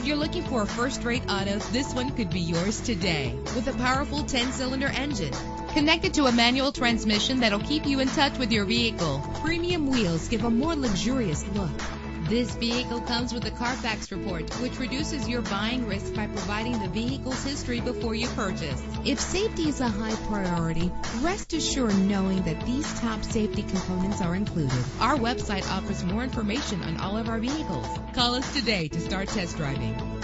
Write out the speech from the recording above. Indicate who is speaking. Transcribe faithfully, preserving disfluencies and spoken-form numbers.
Speaker 1: If you're looking for a first-rate auto, this one could be yours today. With a powerful ten-cylinder engine connected to a manual transmission that'll keep you in touch with your vehicle. Premium wheels give a more luxurious look. This vehicle comes with a Carfax report, which reduces your buying risk by providing the vehicle's history before you purchase. If safety is a high priority, rest assured knowing that these top safety components are included. Our website offers more information on all of our vehicles. Call us today to start test driving.